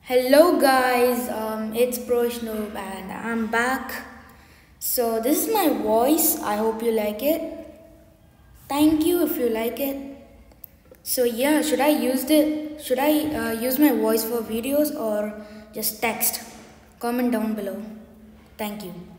Hello guys, it's Proshnoob and I'm back. So this is my voice. I hope you like it. Thank you if you like it. So yeah, should I use my voice for videos or just text? Comment down below. Thank you.